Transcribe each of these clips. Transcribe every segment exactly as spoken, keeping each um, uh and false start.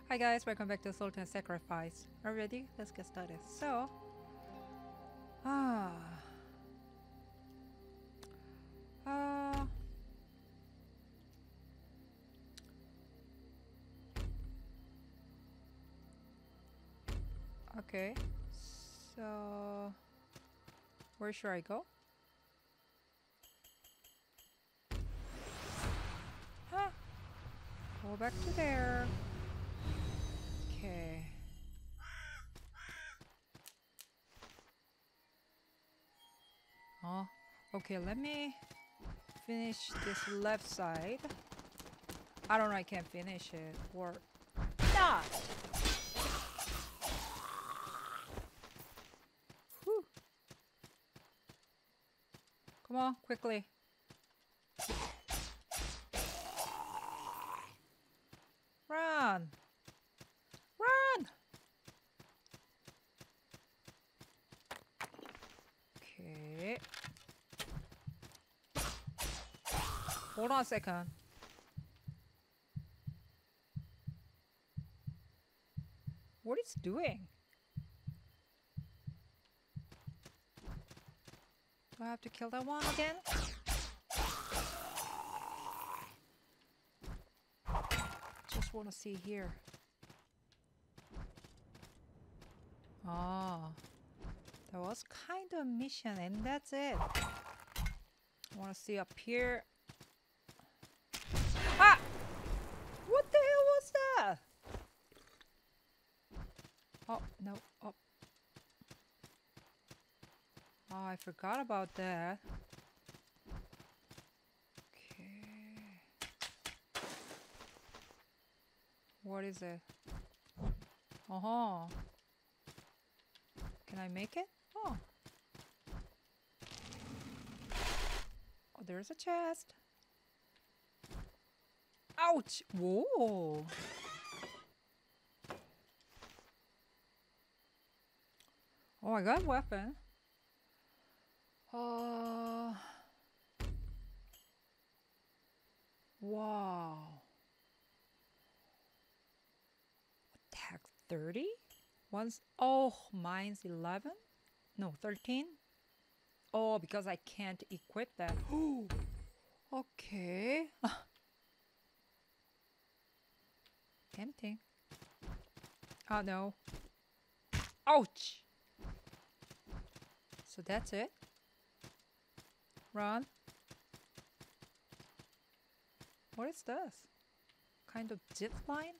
Hi guys, welcome back to Sultan Sacrifice. Are you ready? Let's get started. So, ah, uh, okay. So, where should I go? Huh? Go back to there. Okay. Oh, okay. Let me finish this left side. I don't know. I can't finish it or not. Whew. Come on, quickly. Run! Run! Okay. Hold on a second. What is it doing? Do I have to kill that one again? Just want to see here. Oh, that was kind of a mission and that's it. I want to see up here. Ah! What the hell was that? Oh, no. Oh. Oh, I forgot about that. Okay. What is it? Uh-huh. Can I make it? Oh. Oh, there's a chest. Ouch! Whoa! Oh, I got a weapon. Uh, wow. Attack thirty? Once. Oh, mine's eleven? No, thirteen? Oh, because I can't equip that. Okay. Tempting. Oh no. Ouch! So that's it? Run. What is this? Kind of zip line?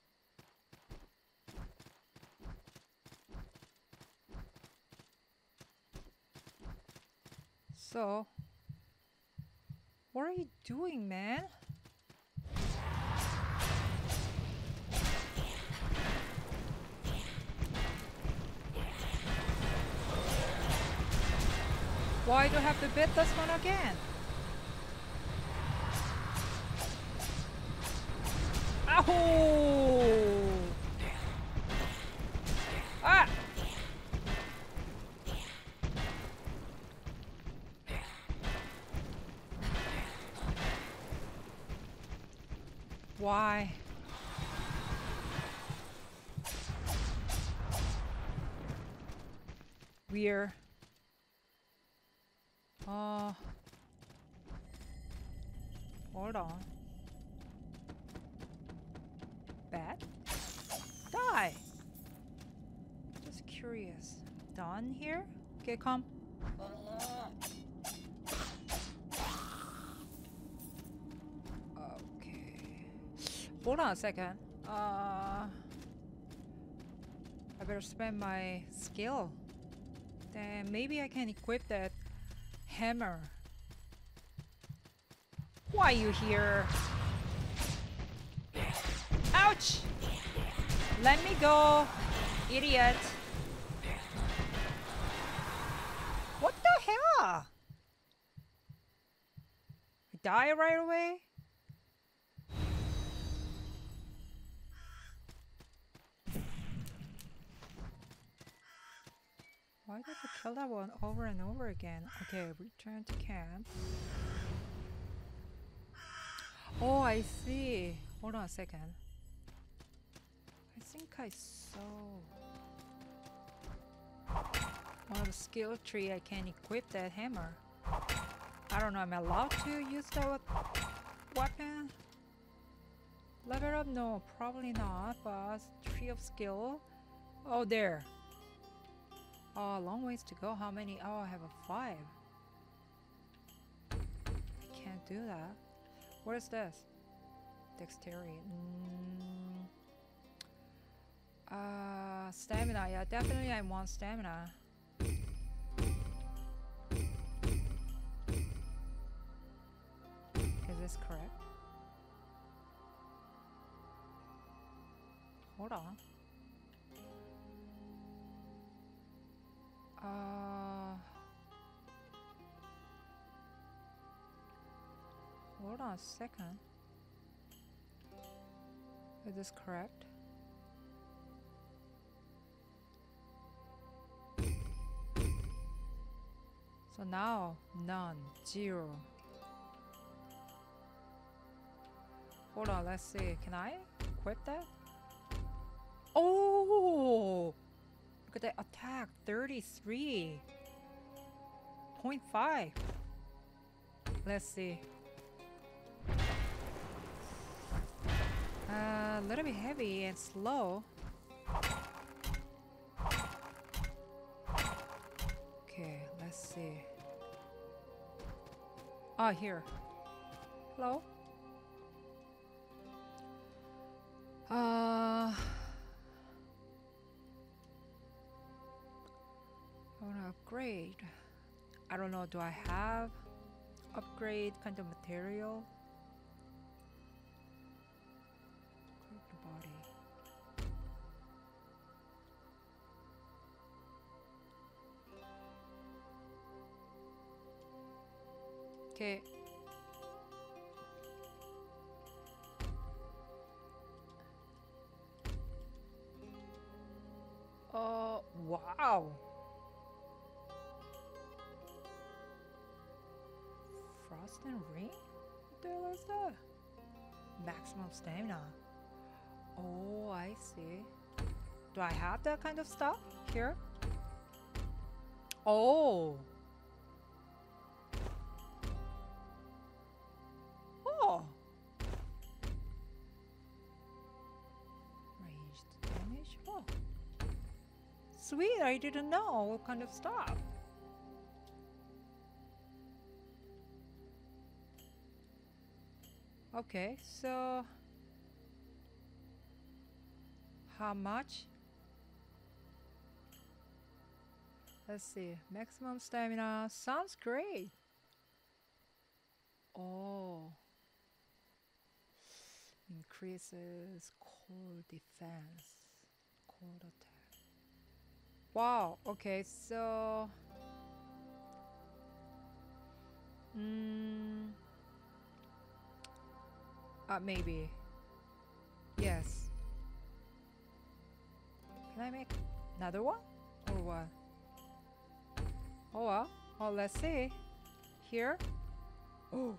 So, what are you doing, man? Why do I have to beat this one again? Ow! Ah! Why? Weird. Uh, hold on. Bat? Die! Just curious. Done here? Okay, come. Okay. Hold on a second. Uh, I better spend my skill. Then maybe I can equip that hammer. Why are you here? Ouch! Let me go, idiot. What the hell? I die right away? Why did I kill that one over and over again? Okay, return to camp. Oh, I see. Hold on a second. think I saw on the skill tree I can equip that hammer. I don't know, am I allowed to use that weapon? Level up? No, probably not, but tree of skill. Oh, there. Oh, a long ways to go. How many? Oh, I have a five. I can't do that. What is this? Dexterity. Mm. Uh, stamina. Yeah, definitely I want stamina. Is this correct? Hold on. Uh, hold on a second. Is this correct? So now, none, zero. Hold on, let's see. Can I equip that? Oh! Look at that attack, thirty-three point five. Let's see. Uh, a little bit heavy and slow. Okay, let's see. Ah, here. Hello? Uh... I want to upgrade. I don't know, do I have upgrade kind of material? Equip the body. Okay. Oh, wow. Frost and rain? What the hell is that? Maximum stamina. Oh, I see. Do I have that kind of stuff here? Oh. Oh. Ranged damage? Oh. Sweet, I didn't know what kind of stuff. Okay, so how much? Let's see. Maximum stamina sounds great. Oh, increases cold defense, cold attack. Wow. Okay, so mm, uh, maybe yes. Can I make another one or what? Oh well. Oh, let's see. Here. Oh.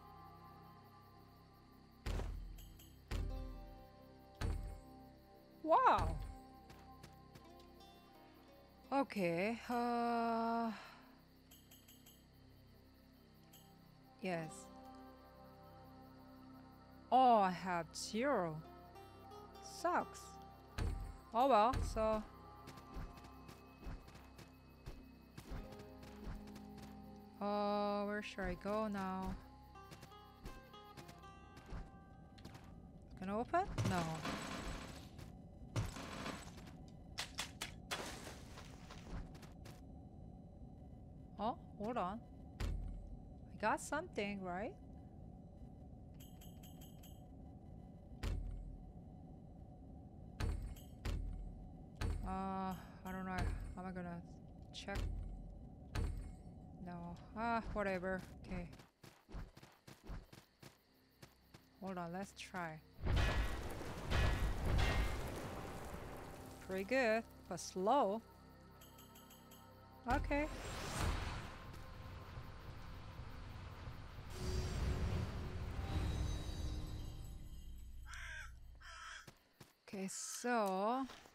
Wow. Okay. Uh. Yes. Oh, I have zero. Sucks. Oh well. So. Oh, where should I go now? Can I open? No. Oh, hold on. I got something, right? Uh, I don't know. How am I gonna check? No. Ah, whatever. Okay. Hold on, let's try. Pretty good, but slow. Okay. Okay, so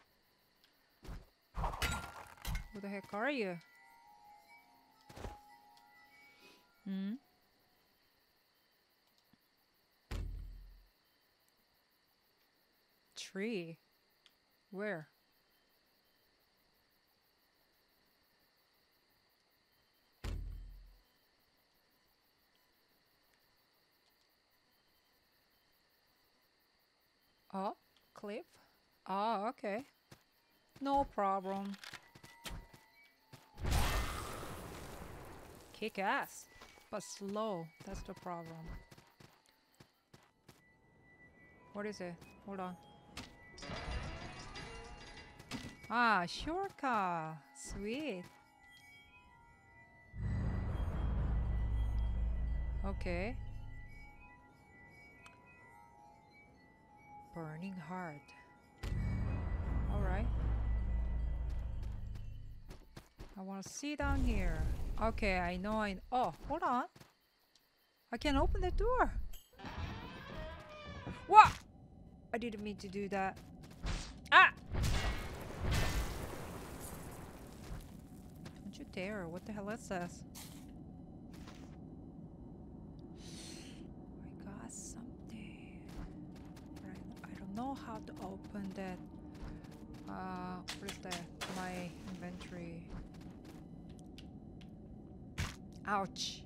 Who the heck are you? Hmm? Tree? Where? Oh, cliff? Oh, okay. No problem. Kick ass, but slow. That's the problem. What is it? Hold on. Ah, shortcut. Sweet. Okay. Burning heart. Alright. I want to see down here. Okay, I know I... Oh, hold on. I can open the door. What? I didn't mean to do that. Ah! Don't you dare. What the hell is this? I got something. But I, I don't know how to open that. Uh, what is that? My inventory. Ouch.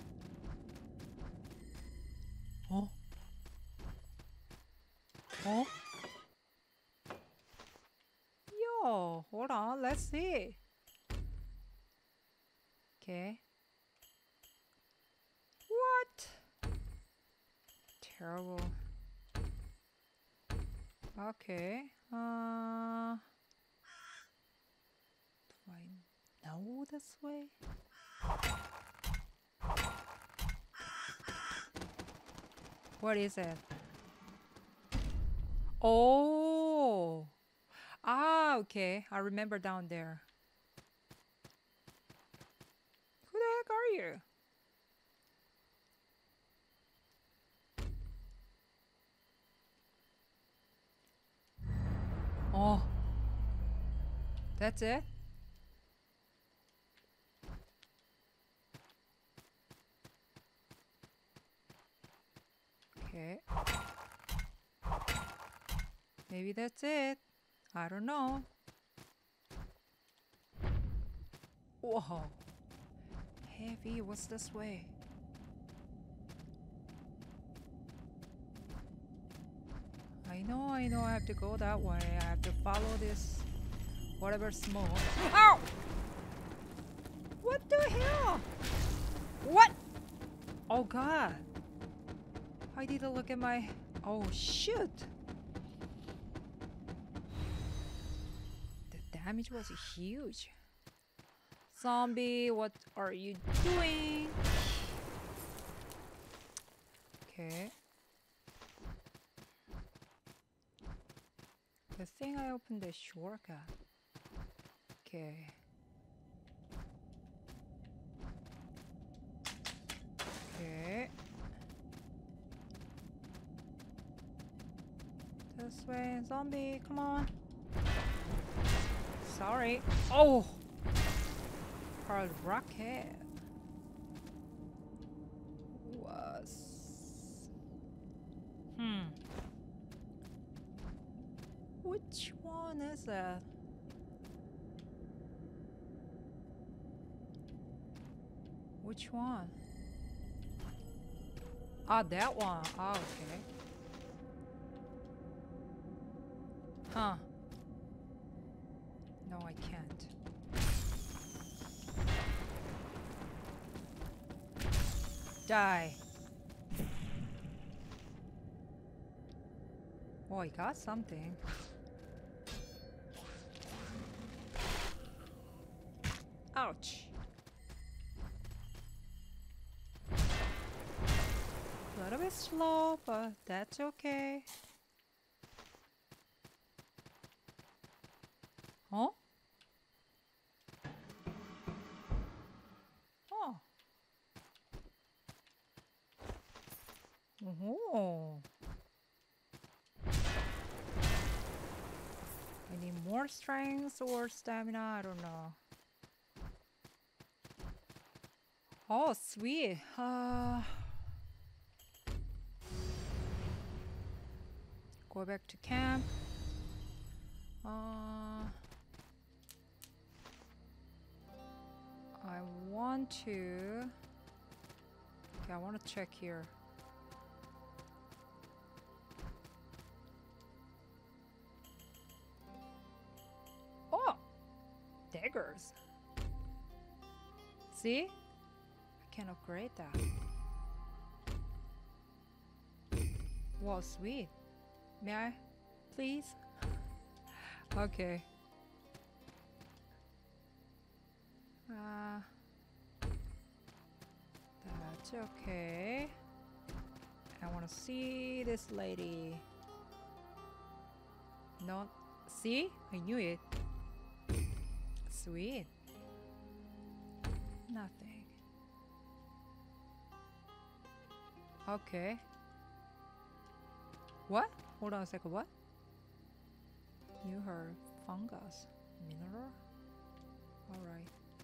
Oh. Oh. Yo, hold on. Let's see. Okay. What? Terrible. Okay. Uh. Do I know this way? What is it? Oh. Ah, okay. I remember down there. Who the heck are you? Oh. That's it? Okay. Maybe that's it. I don't know. Whoa. Heavy, what's this way? I know, I know I have to go that way. I have to follow this whatever smoke. Ow! What the hell? What? Oh god. I need to look at my... Oh shoot. The damage was huge. Zombie, what are you doing? Okay. The thing I opened the shortcut. Okay. Okay. This way, zombie, come on. Sorry. Oh! Hard rocket. Was. Hmm. Which one is that? Which one? Ah, that one. Ah, okay. Huh. No, I can't. Die. Oh, I got something. Ouch. A little bit slow, but that's okay. Huh? Oh. Oh. I need more strength or stamina, I don't know. Oh, sweet. Uh, go back to camp. Uh, I want to. Okay, I want to check here. Oh, daggers. See? I can upgrade that. Wow, sweet. May I, please? Okay. Uh, that's okay. I want to see this lady. Not see? I knew it. Sweet. Nothing. Okay. What? Hold on a second. What? You heard fungus. Mineral? Alright.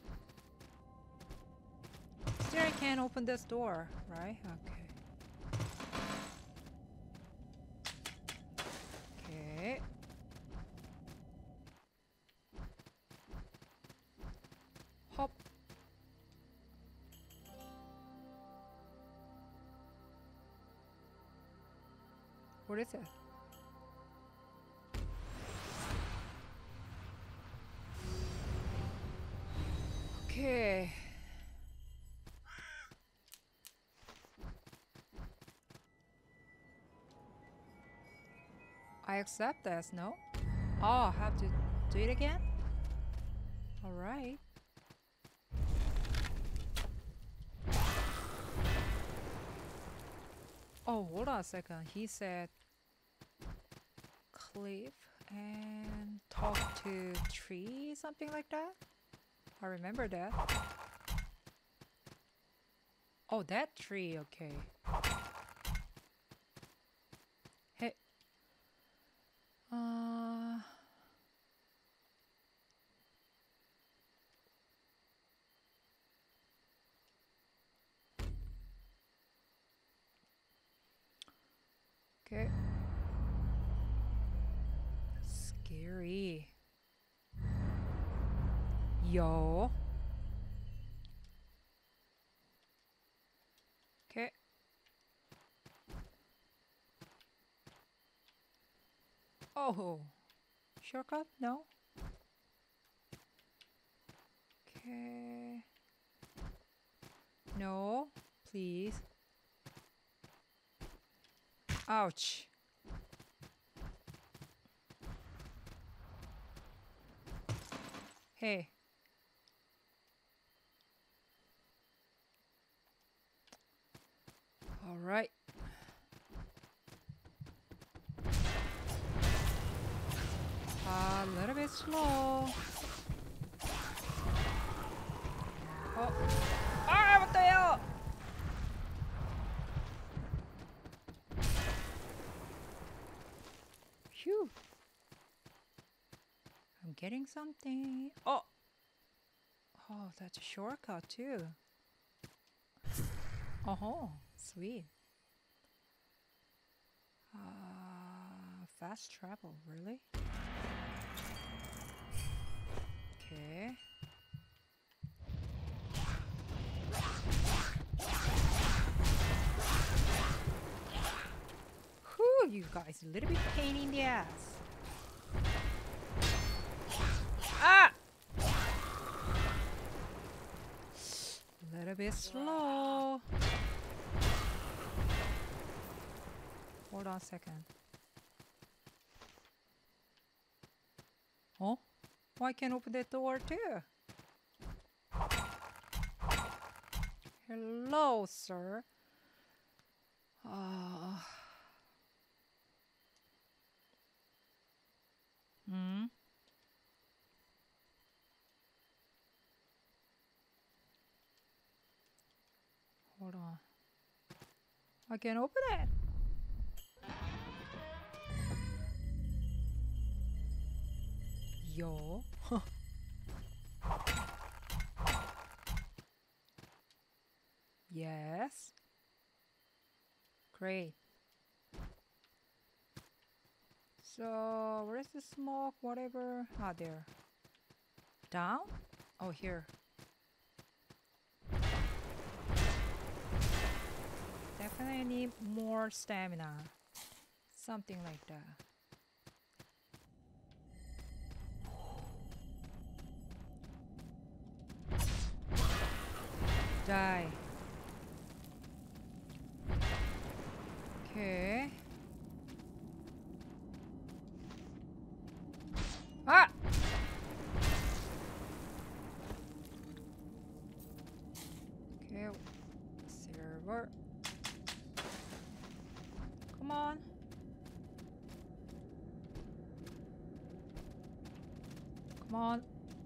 Still I can't open this door, right? Okay. Okay. Hop. What is it? Okay. I accept this, no? Oh, I have to do it again? Alright. Oh, hold on a second. He said cliff and talk to tree, something like that? I remember that. Oh, that tree, okay. Hey. Uh... Okay. Scary. Yo. Okay. Oh. Shortcut? No? Okay. No, please. Ouch. Hey. All right. A little bit slow. Oh. Ah, what the hell? Phew. I'm getting something. Oh. Oh, that's a shortcut too. Oh, sweet. Uh, fast travel, really? Okay. Whew, you guys, a little bit pain in the ass. Ah! A little bit slow. Hold on a second. Oh? Why can't open that door too? Hello, sir. Uh, hmm? Hold on. I can't open it. Yo. Yes. Great. So, where's the smoke? Whatever. Ah, there. Down? Oh, here. Definitely need more stamina. Something like that. Die. Okay. Ah! Okay. Silver. Come on. Come on.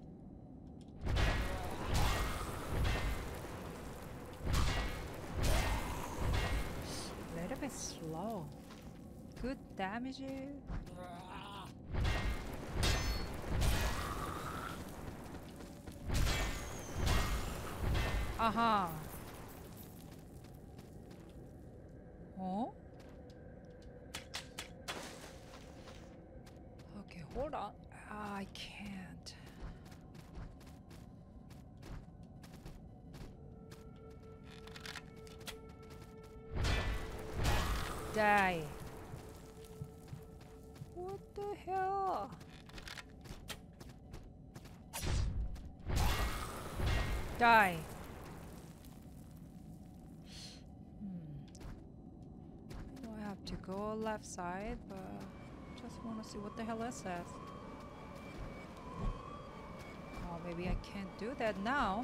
A little bit slow. Good damage. Aha. Oh? Okay, hold on. Ah, I can't. Die. What the hell? Die. Hmm. I have to go left side, but just want to see what the hell it says. Oh, maybe I can't do that now.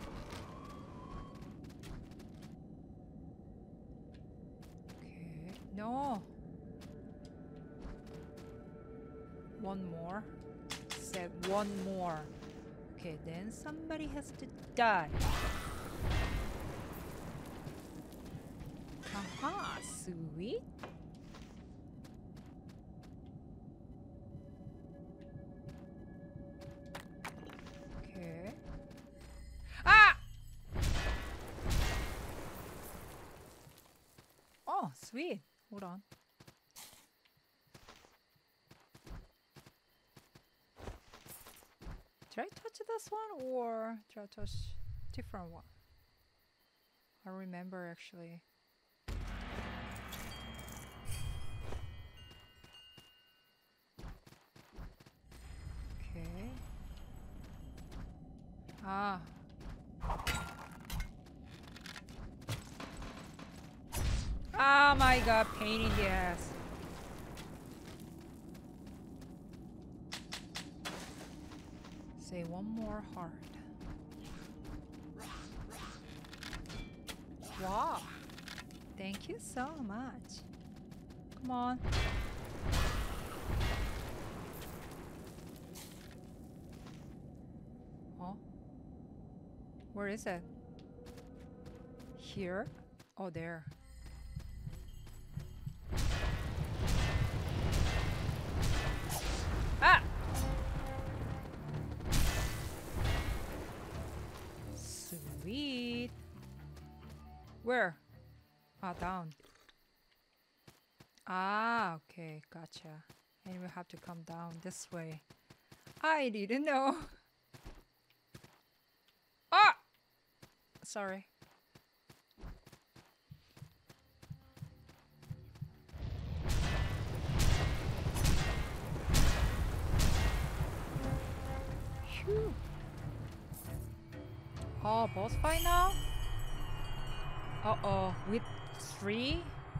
Okay, no. One more. Said one more. Okay, then somebody has to die. Haha, sweet. Okay. Ah! Oh, sweet. Hold on. Did I touch this one or did I touch different one? I remember actually. Okay. Ah. Oh my god, pain in the ass. Say one more heart. Wow. Thank you so much. Come on. Oh. Where is it? Here? Oh, there. Ah! Sweet. Where? Ah, down. Ah, okay, gotcha. And we have to come down this way. I didn't know. Ah! Sorry. Phew. Oh, boss fight now? Uh-oh, with three?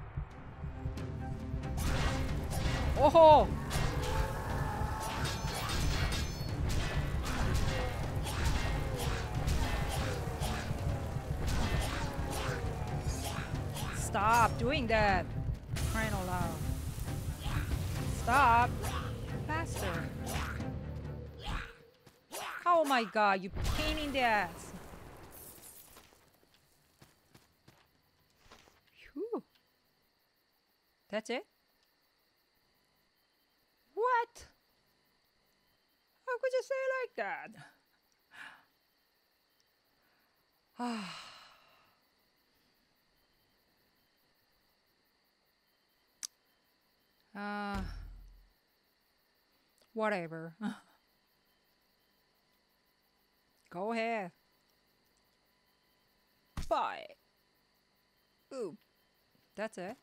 Oh! Stop doing that! Crying out loud. Stop! Faster! Oh my god, you pain in the ass! Phew. That's it? What? How could you say like that? Uh, whatever. Go ahead. Bye. Ooh, that's it.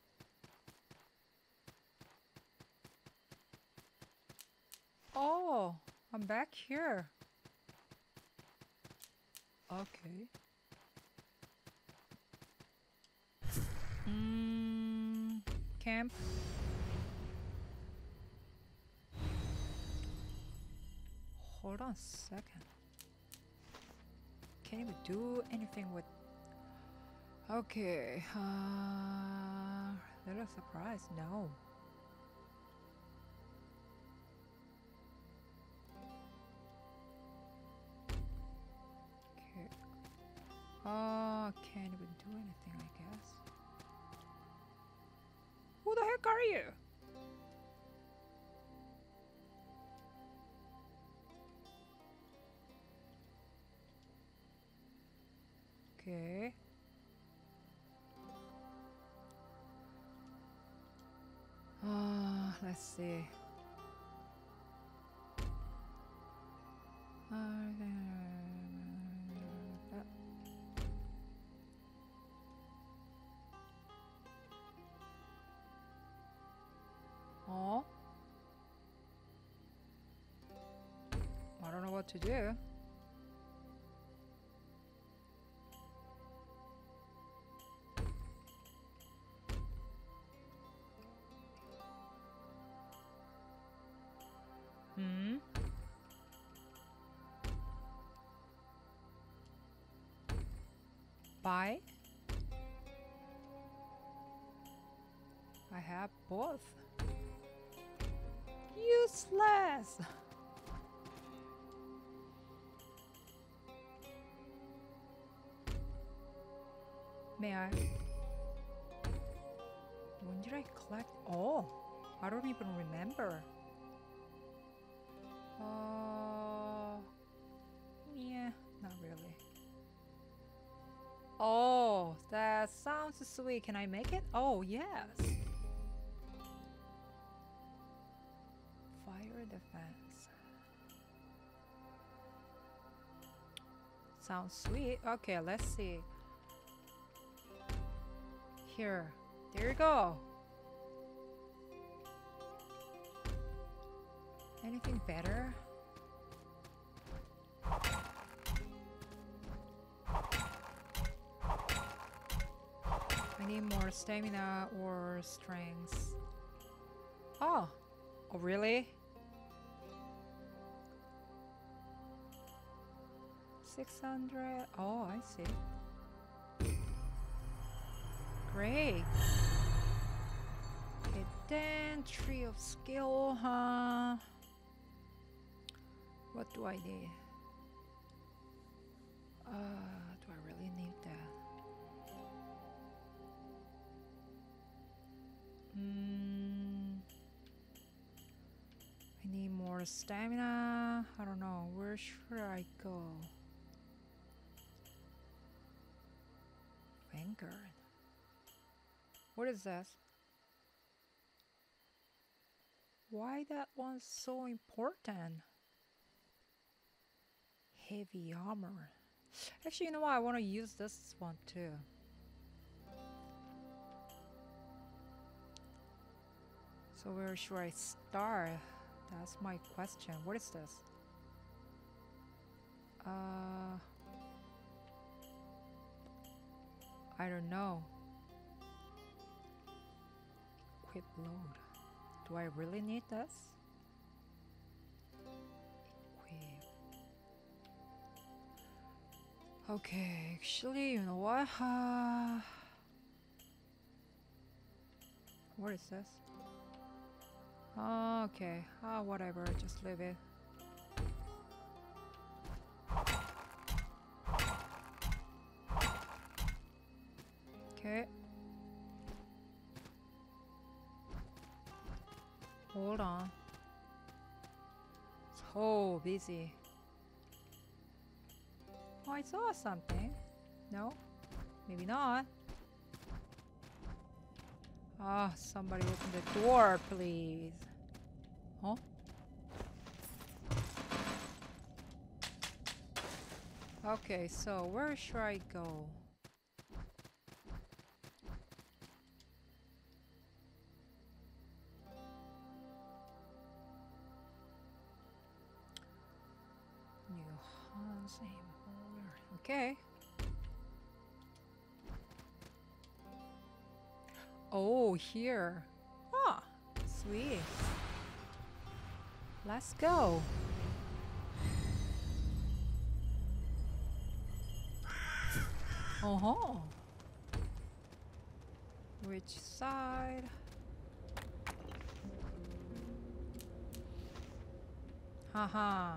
Oh, I'm back here. Okay. Mm, camp. Hold on a second. Can't even do anything with. Okay. Uh, little surprise. No. Okay. Uh, can't even do anything, I guess. Who the heck are you? Okay. Uh, let's see. Uh, oh. I don't know what to do. Hmm. Buy? I have both. Useless! May I? When did I collect? Oh, I don't even remember. Uh, yeah, not really. Oh, that sounds sweet. Can I make it? Oh, yes. Fire defense. Sounds sweet. Okay, let's see. Here. There you go. Anything better? I need more stamina or strength. Oh. Oh, really? six hundred. Oh, I see. Great. Okay, then tree of skill, huh? What do I need? Uh, do I really need that? Hmm. I need more stamina. I don't know. Where should I go? Vanguard. What is this? Why that one's so important? Heavy armor. Actually, you know what? I want to use this one too. So where should I start? That's my question. What is this? Uh, I don't know. Equip load. Do I really need this? Equip. Okay, actually, you know what? Uh, what is this? Oh, okay. Ah, oh, whatever. Just leave it. Okay. Hold on. So busy. Oh, I saw something. No? Maybe not. Ah, somebody open the door, please. Huh? Okay, so where should I go? New Hans Empoler. Okay. Oh, here. Ah, sweet. Let's go. Uh-huh. Which side? Haha.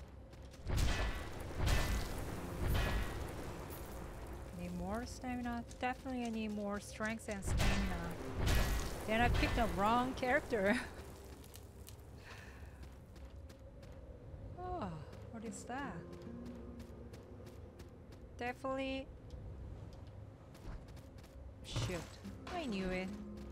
Need more stamina? Definitely I need more strength and stamina. Then I picked the wrong character. Oh, what is that? Definitely. Shoot, I knew it.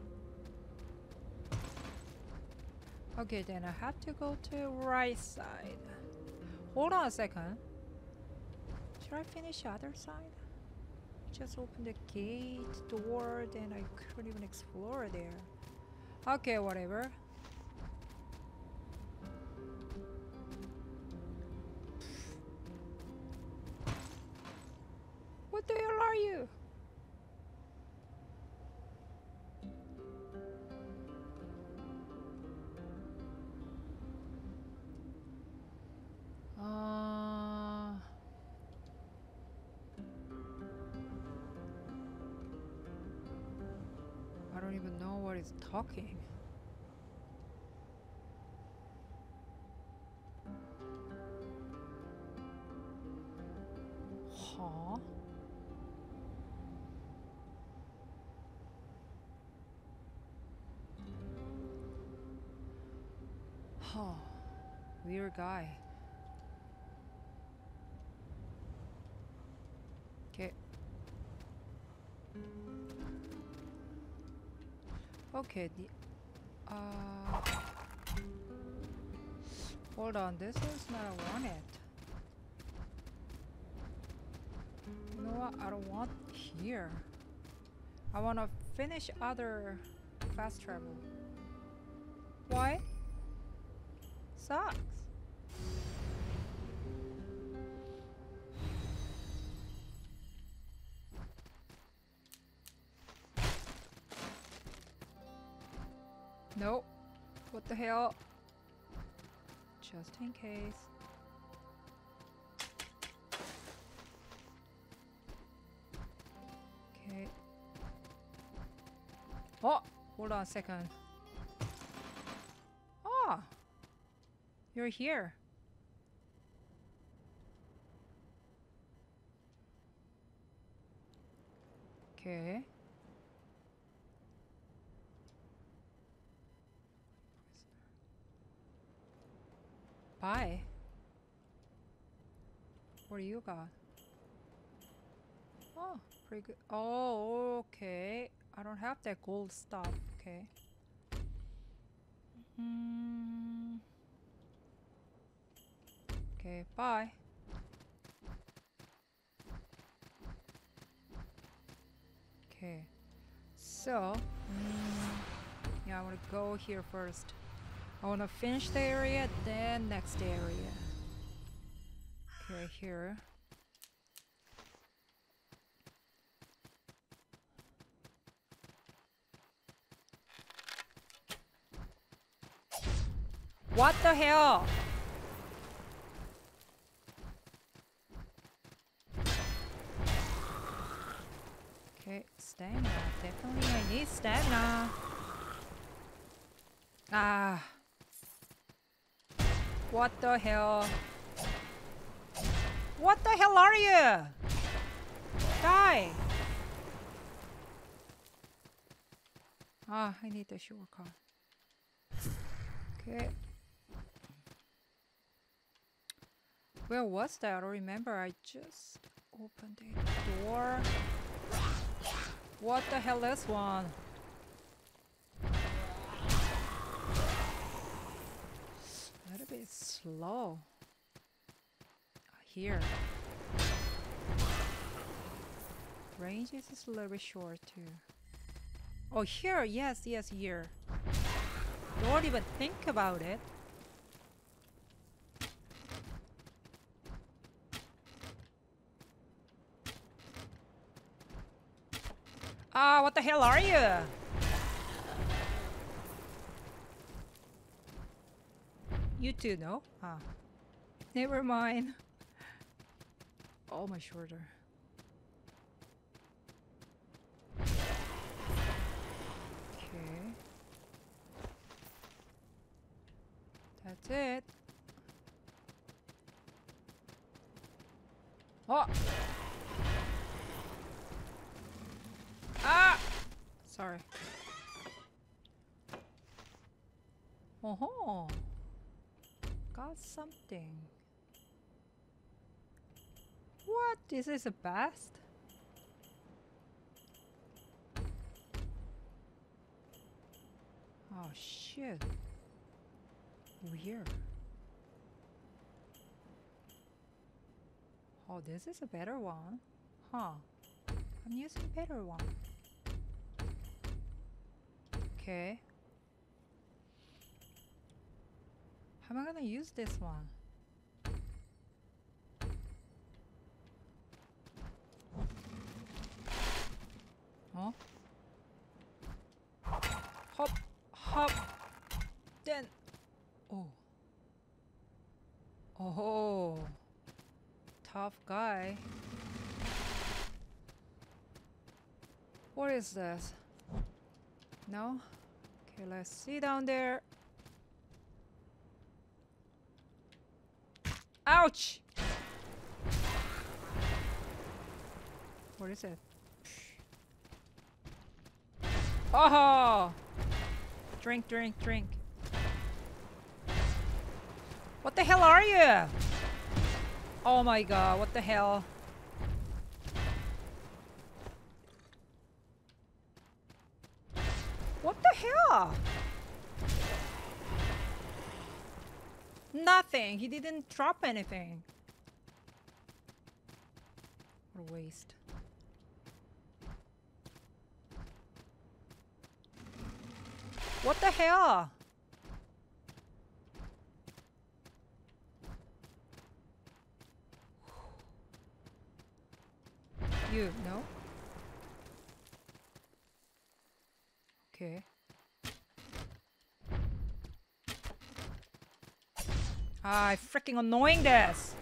Okay, then I have to go to right side. Hold on a second. Should I finish the other side? Just open the gate, door, then I couldn't even explore there. Okay, whatever. What the hell are you? Uh, I don't even know what is talking. Huh? Huh. Weird guy. Okay. Okay, the uh hold on, this is not I want it. You know what? I don't want here. I wanna finish other fast travel. Why? Sucks. Nope. What the hell? Just in case. Okay. Oh! Hold on a second. Oh! You're here. Okay. Bye. What do you got? Oh, pretty good. Oh, okay. I don't have that gold stuff. Okay. Mm. Okay, bye. Okay. So, mm, yeah, I want to go here first. I want to finish the area, then next area. Okay, here. What the hell? Okay, stamina. Definitely I need stamina. Ah. What the hell? What the hell are you? Die! Ah, I need the shortcut. Okay. Where was that? I don't remember. I just opened the door. What the hell is one? bit slow. Here. Range is a little bit short too. Oh, here, yes, yes, here. Don't even think about it. Ah, what the hell are you? You too, no? Ah. Never mind. Oh, my shoulder. Okay. That's it. Oh! Ah! Sorry. Oh-ho! Got something. What? This is the best? Oh shit. Weird. Oh, this is a better one. Huh. I'm using a better one. Okay. How am I gonna use this one? Huh? Hop, hop, then. Oh. Oh. Tough guy. What is this? No? Okay, let's see down there. Ouch! What is it? Oh! Drink, drink, drink. What the hell are you? Oh my god, what the hell? What the hell? Nothing. He didn't drop anything. What a waste. What the hell? You, no? Okay. Ah, freaking annoying this.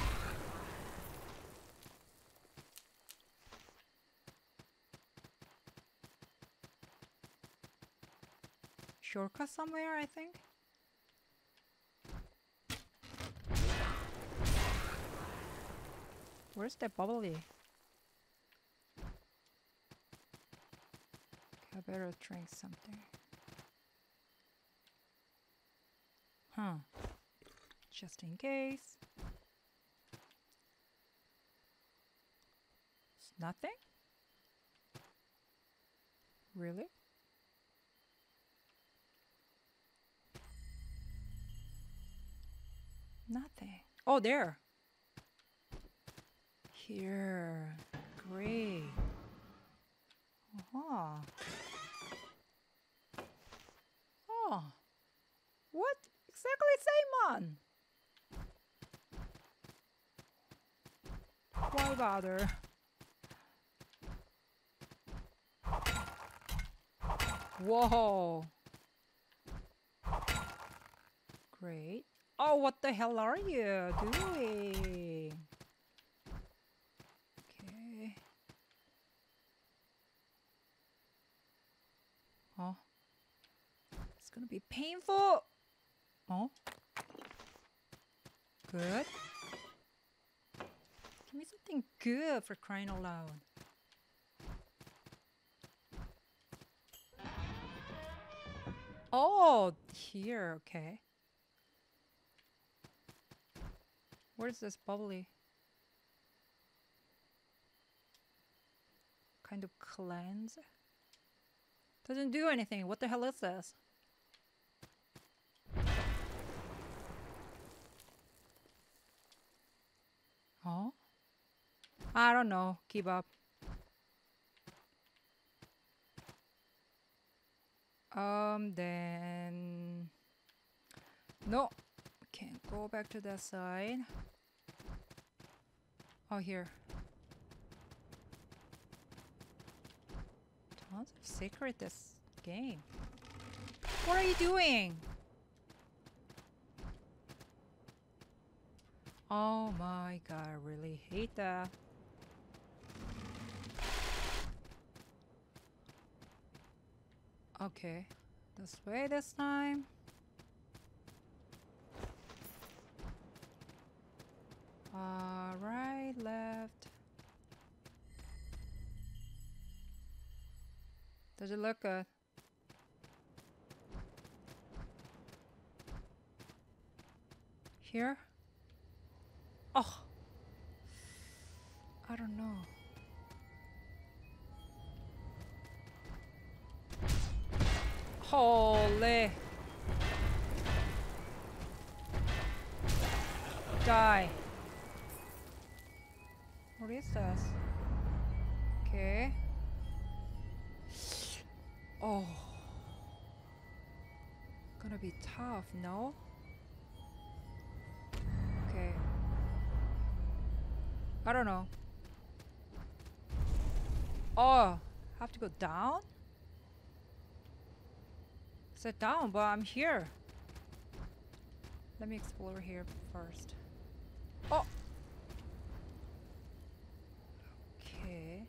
Shortcut somewhere, I think. Where's that bubbly? I better drink something. Huh. Just in case. It's nothing? Really? Nothing. Oh, there. Here. Great. Uh-huh. Oh. What? Exactly same one. Why bother? Whoa. Great. Oh, what the hell are you doing? Okay. Oh. It's gonna be painful. Oh. Good. Give me something good for crying out loud. Oh, here, okay. Where's this bubbly? Kind of cleanse? Doesn't do anything. What the hell is this? I don't know. Give up. Um, then... No. Can't go back to that side. Oh, here. Tons of secret this game. What are you doing? Oh my god, I really hate that. Okay, this way this time. Uh, right, left. Does it look good? Here? Oh! I don't know. Holy! Die! What is this? Okay. Oh. Gonna be tough, no? Okay. I don't know. Oh, have to go down? Sit down, but I'm here. Let me explore here first. Oh! Okay.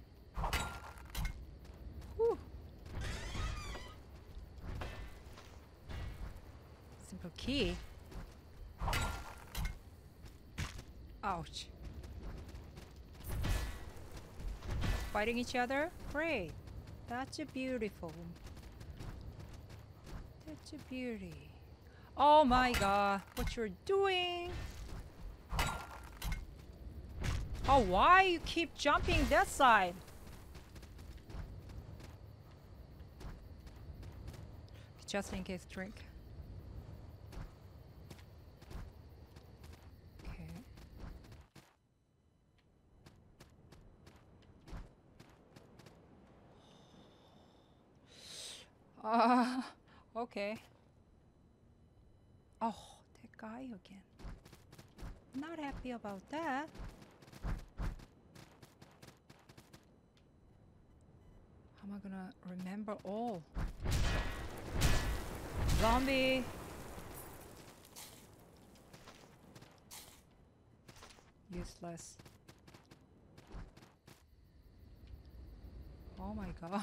Whew. Simple key. Ouch. Fighting each other? Great. That's a beautiful. That's a beauty. Oh my god. What you're doing? Oh, why you keep jumping that side? Just in case, drink. Okay. Uh, okay. Oh, that guy again. Not happy about that. How am I gonna remember all? Zombie! Useless. Oh my god.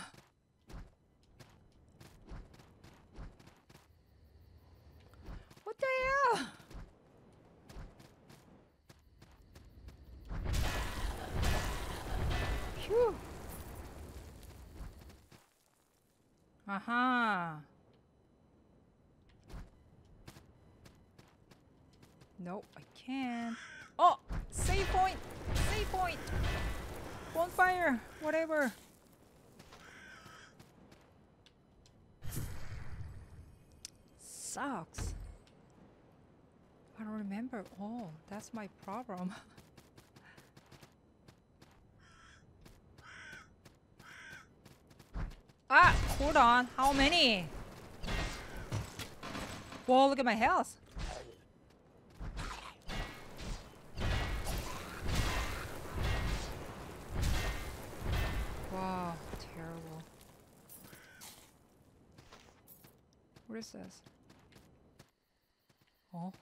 What the hell? Phew. Aha. Nope, I can't. Oh! Save point! Save point! Bonfire! Whatever. Sucks. I don't remember all. That's my problem. Ah! Hold on. How many? Whoa, look at my health. Wow, terrible. What is this? Oh.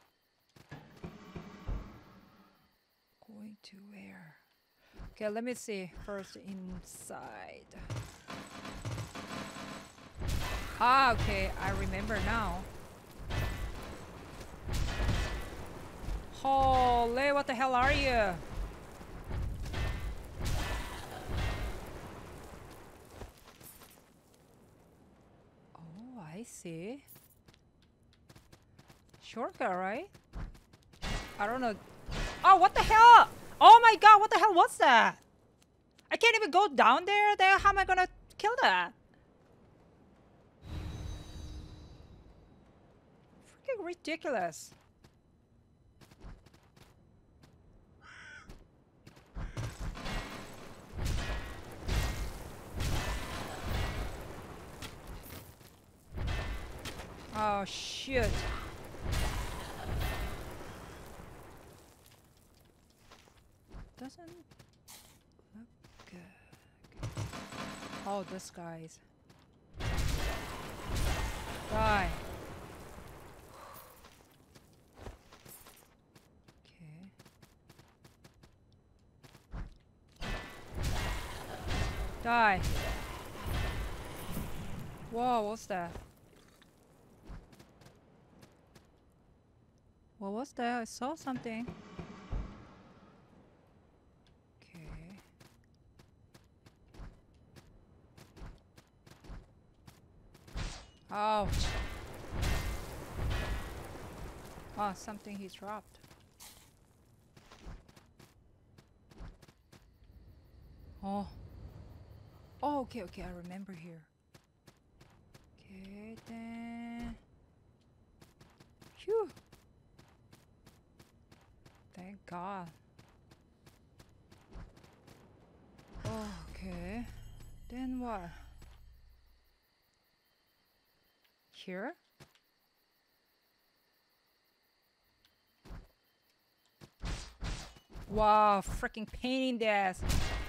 Going to where? Okay, let me see. First inside. Ah, okay, I remember now. Holy, what the hell are you? Oh, I see. Shortcut, right? I don't know. Oh, what the hell? Oh my god, what the hell was that? I can't even go down there. There, how am I gonna kill that? Freaking ridiculous. Oh shit. Doesn't look good. Oh, this guy's. Die. Okay. Die. Whoa, what's that? What was that? I saw something. Okay. Ouch. Oh, something he dropped. Oh. Oh, okay, okay, I remember here. Okay, then. Phew. Thank God. Okay. Then what? Here? Wow, freaking pain in the ass.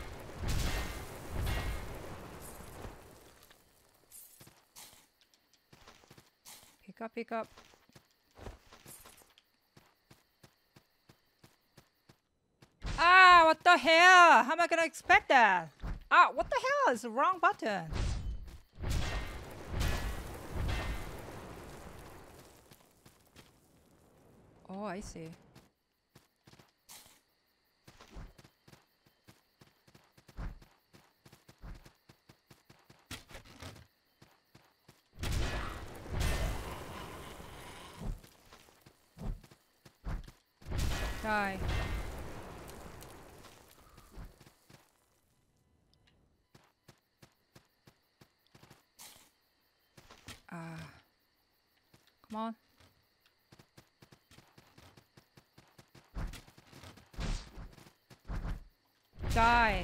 Pick up, pick up. Ah, what the hell? How am I gonna expect that? Ah, what the hell? It's the wrong button. Oh, I see. Die. Ah. Come on. Die.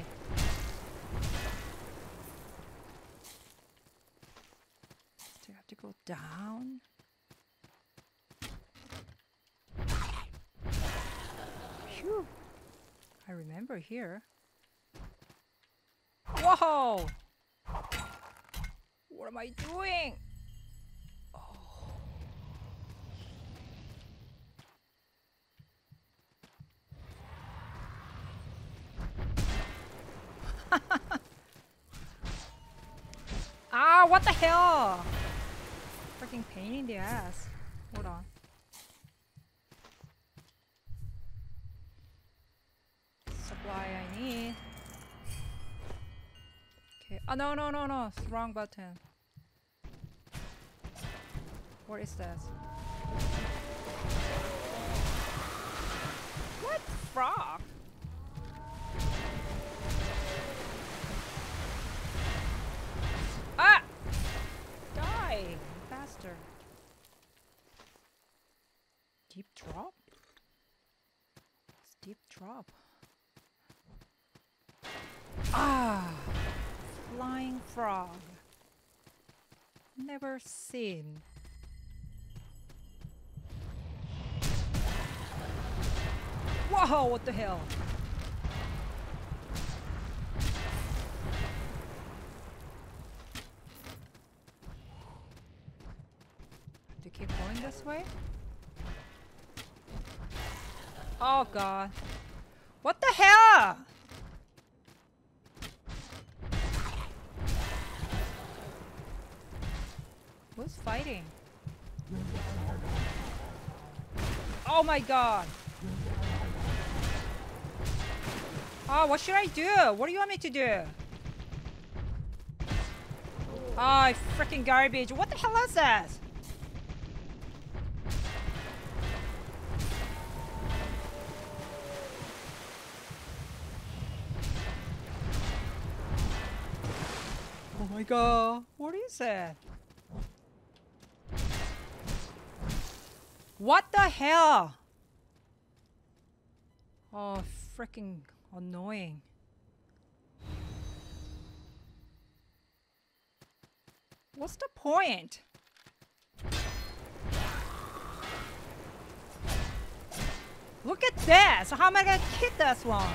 Still have to go down. Phew. I remember here. Whoa! What am I doing? Oh. Ah, what the hell? Freaking pain in the ass. Hold on. Supply I need. Okay. Oh, no, no, no, no. It's the wrong button. What is that? What frog? Ah! Die! Faster. Deep drop? It's deep drop. Ah! Flying frog. Never seen. Whoa! What the hell? To keep going this way? Oh God. What the hell? Who's fighting? Oh my God. Oh, what should I do? What do you want me to do? Oh, freaking garbage. What the hell is that? Oh my God. What is that? What the hell? Oh, freaking annoying. What's the point? Look at this! How am I gonna hit this one?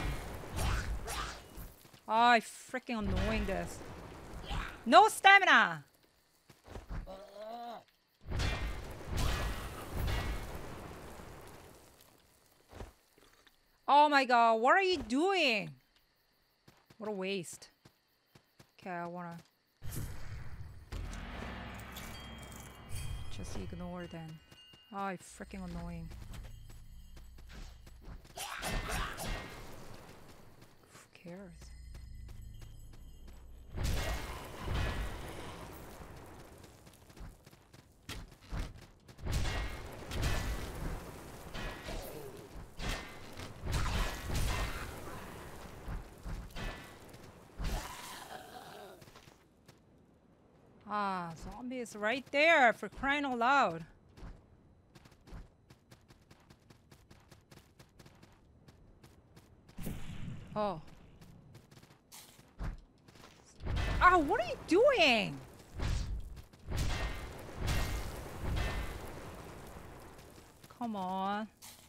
Oh, I freaking annoying this. No stamina! Oh my god, what are you doing? What a waste. Okay, I wanna just ignore then. Oh, freaking annoying. Who cares? Ah, zombie is right there for crying out loud. Oh. Ah, what are you doing? Come on.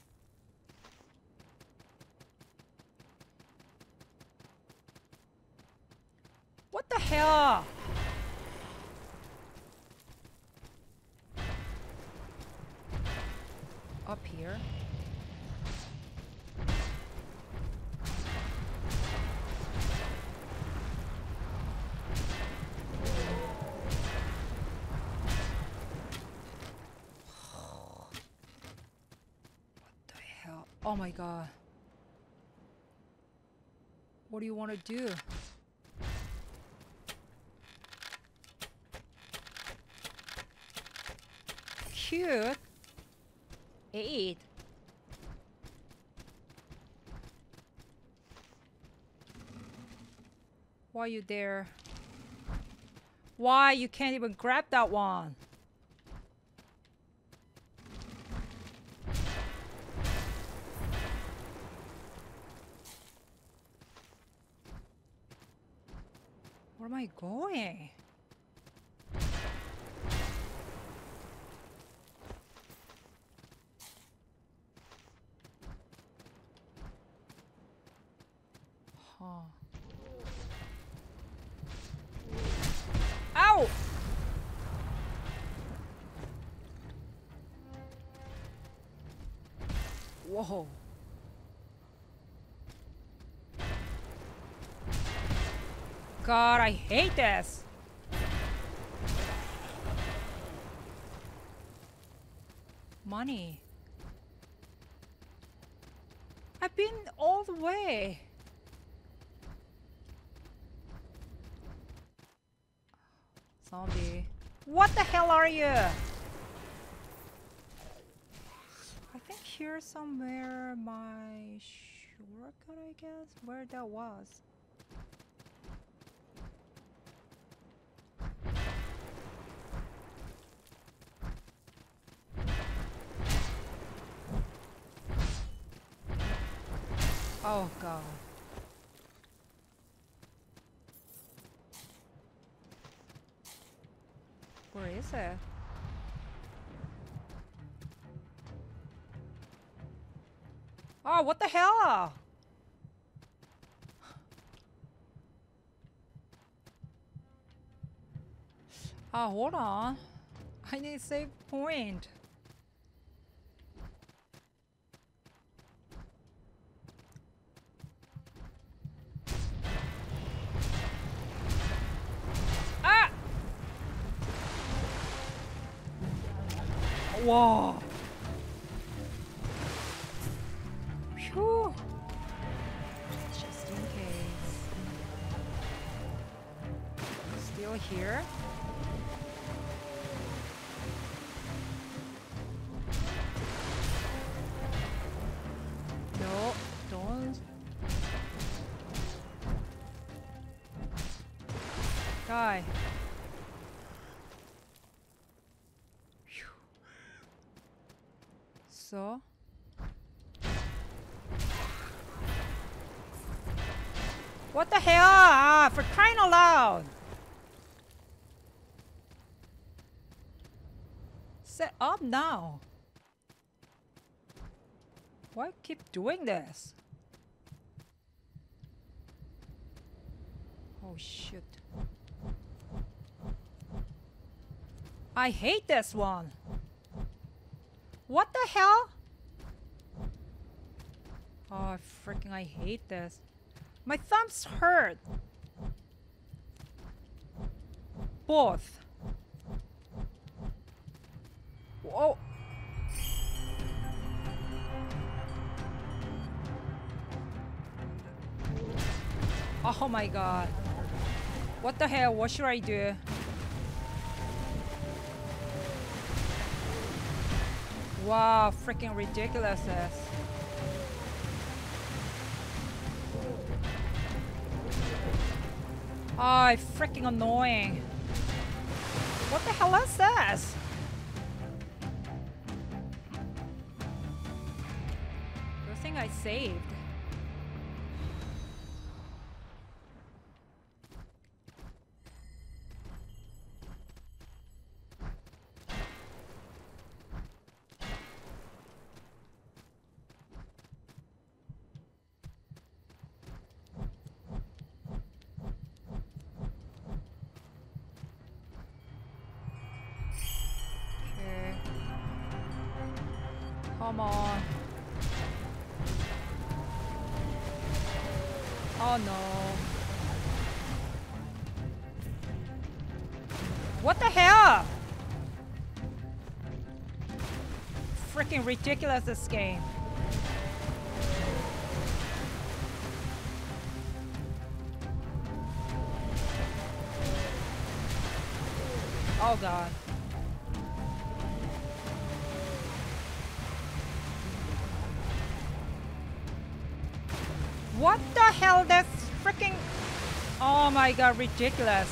What the hell? Up here? Oh my god. What do you want to do? Cute. Eight. Why are you there? Why you can't even grab that one? Where am I going? Huh. Ow! Whoa. God, I hate this. Money. I've been all the way. Zombie. What the hell are you? I think here somewhere my shortcut, I guess, where that was. Oh god. Where is it? Oh, what the hell? Oh, hold on. I need a save point. Ah! Whoa. Phew. Just in case. Still here? No, don't. Die. Phew. So? What the hell? Ah, for crying out loud! Set up now. Why keep doing this? Oh shit. I hate this one. What the hell? Oh, freaking I hate this. My thumbs hurt. Both. Whoa. Oh my god. What the hell? What should I do? Wow, freaking ridiculous this. Oh, freaking annoying. What the hell is this? Good thing I saved. Come on. Oh no. What the hell? Freaking ridiculous this game. Oh god. What the hell? That's freaking... Oh my god, ridiculous.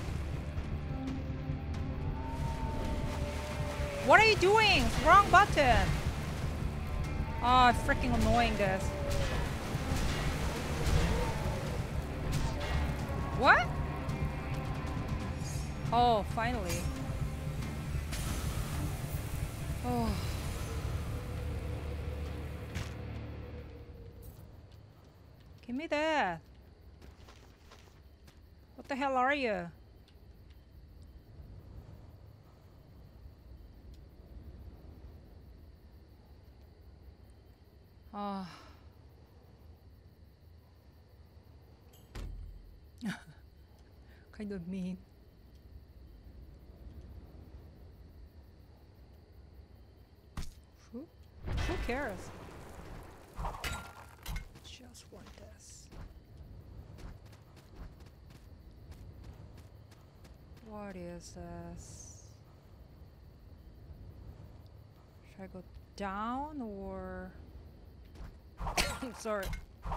What are you doing? Wrong button. Oh, freaking annoying this. What? Oh, finally. Oh. Give me that. What the hell are you? Oh. Kind of mean. Who, who cares? Just want this. What is this? Should I go down or... Sorry.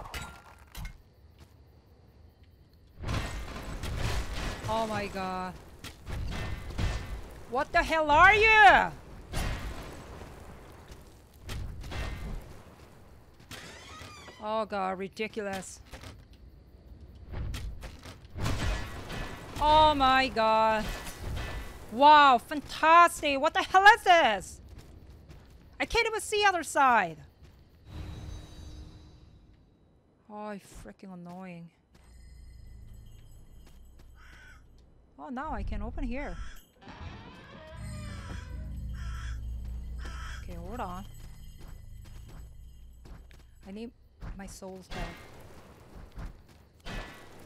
Oh my god. What the hell are you? Oh god, ridiculous. Oh my god. Wow, fantastic. What the hell is this? I can't even see other side. Oh, freaking annoying. Oh, now I can open here. Okay, hold on. I need my souls back.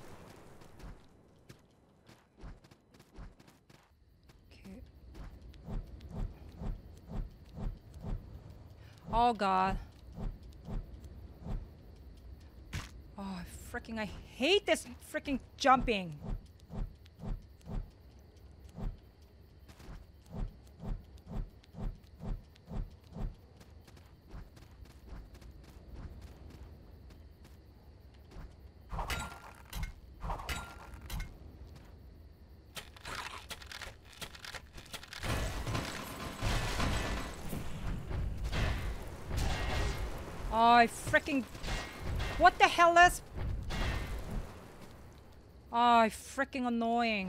Okay. Oh god. Oh, freaking I hate this freaking jumping. Oh, I freaking... What the hell is... Oh, freaking annoying.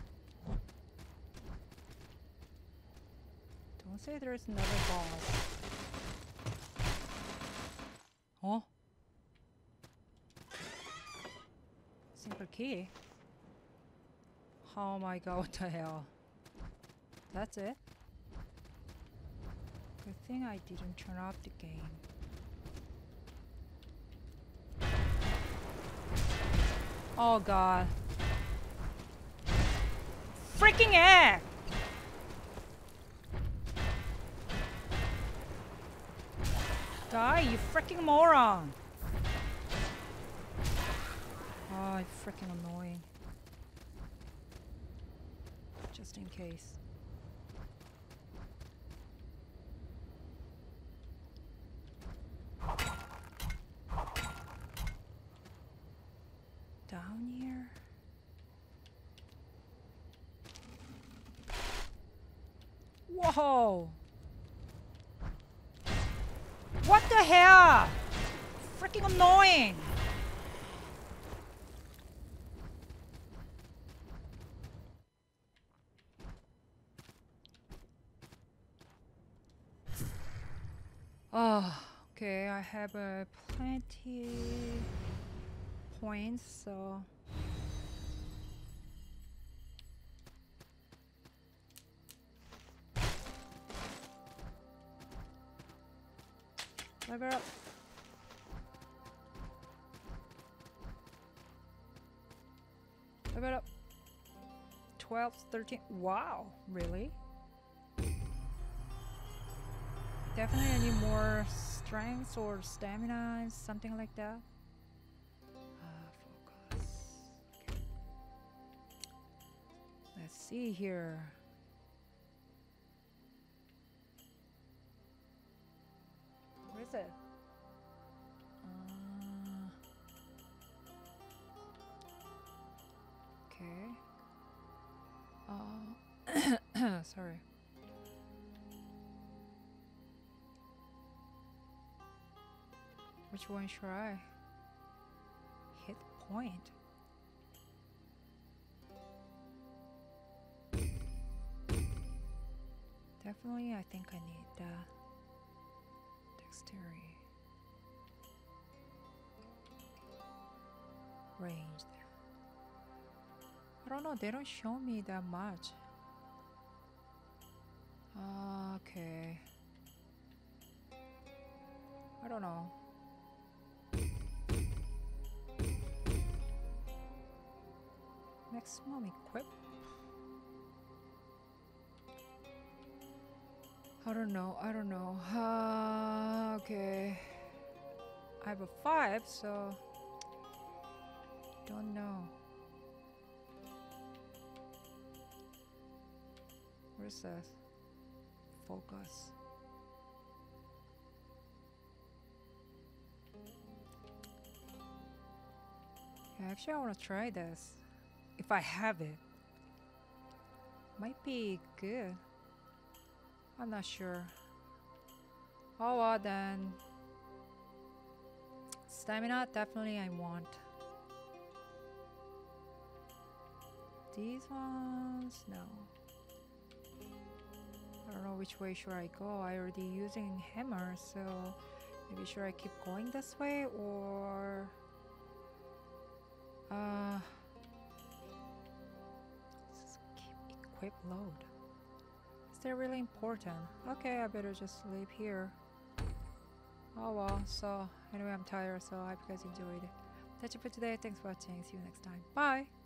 Don't say there's another boss. key. Oh my god, what the hell? That's it? Good thing I didn't turn off the game. Oh god. Freaking egg! Die, you freaking moron! Oh, it's freaking annoying. Just in case. Down here? Whoa! What the hell? Freaking annoying! Oh, okay, I have uh, plenty points, so level up. Level up. twelve, thirteen. Wow, really? Definitely I need more strength or stamina, something like that. Uh, focus. Okay. Let's see here. Where is it? Uh, okay. Uh, sorry. Which one should I hit point? Definitely, I think I need that dexterity range. I don't know. They don't show me that much. Uh, okay. I don't know. Maximum equip? I don't know, I don't know. Uh, okay. I have a five, so don't know. Where's that? Focus. Yeah, actually I want to try this. If I have it. Might be good. I'm not sure. Oh well then. Stamina definitely I want. These ones, no. I don't know which way should I go. I already using hammer, so maybe should I keep going this way or uh keep equip load. Is that really important? Okay, I better just leave here. Oh well, so anyway I'm tired, so I hope you guys enjoyed it. That's it for today. Thanks for watching. See you next time. Bye!